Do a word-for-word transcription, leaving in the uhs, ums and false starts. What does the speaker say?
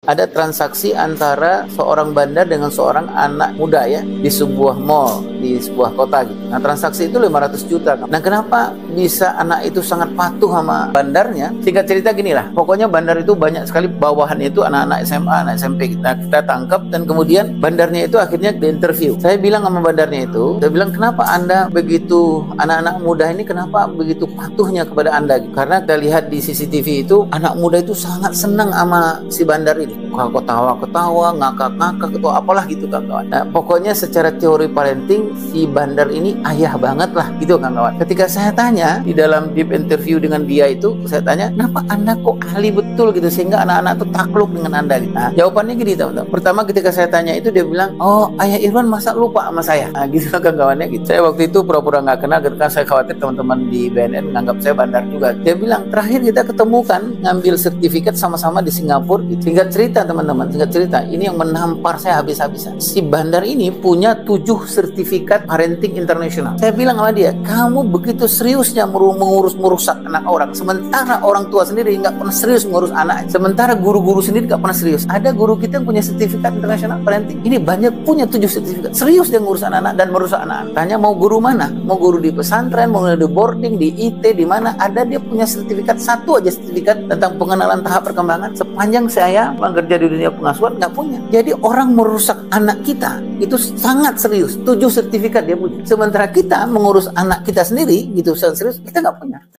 ada transaksi antara seorang bandar dengan seorang anak muda ya di sebuah mall, di sebuah kota gitu. Nah, transaksi itu lima ratus juta. Nah, kenapa bisa anak itu sangat patuh sama bandarnya? Singkat cerita gini lah, pokoknya bandar itu banyak sekali bawahannya itu anak-anak S M A, anak S M P. Nah, kita tangkap dan kemudian bandarnya itu akhirnya diinterview. Saya bilang sama bandarnya itu, saya bilang, kenapa Anda begitu, anak-anak muda ini kenapa begitu patuhnya kepada Anda? Karena kita lihat di C C T V itu, anak muda itu sangat senang sama si bandar ini. Kalau ketawa-ketawa, ngakak-ngakak, atau apalah gitu kawan-kawan. Nah, pokoknya secara teori parenting, si bandar ini ayah banget lah gitu kawan-kawan. Ketika saya tanya di dalam deep interview dengan dia itu, saya tanya, kenapa Anda kok ahli betul gitu sehingga anak-anak itu takluk dengan Anda gitu. Nah, jawabannya gini teman-teman. Pertama ketika saya tanya itu, dia bilang, oh ayah Irwan masa lupa sama saya. Nah, gitu kawan-kawannya gitu. Saya waktu itu pura-pura nggak kenal karena saya khawatir teman-teman di B N N menganggap saya bandar juga. Dia bilang, terakhir kita ketemu kan ngambil sertifikat sama-sama di Singapura gitu. Singkat cerita teman-teman, singkat cerita, ini yang menampar saya habis-habisan. Si bandar ini punya tujuh sertifikat parenting internasional. Saya bilang sama dia, kamu begitu seriusnya mengurus merusak anak orang, sementara orang tua sendiri nggak pernah serius mengurus anak. Sementara guru-guru sendiri nggak pernah serius. Ada guru kita yang punya sertifikat internasional parenting. Ini banyak punya tujuh sertifikat. Serius dia ngurus anak-anak dan merusak anak-anak. Tanya mau guru mana? Mau guru di pesantren, mau di boarding, di I T, di mana? Ada dia punya sertifikat, satu aja sertifikat tentang pengenalan tahap perkembangan. Sepanjang saya bekerja di dunia pengasuhan nggak punya. Jadi orang merusak anak kita itu sangat serius. Tujuh sertifikat dia punya. Sementara kita mengurus anak kita sendiri gitu serius, kita nggak punya.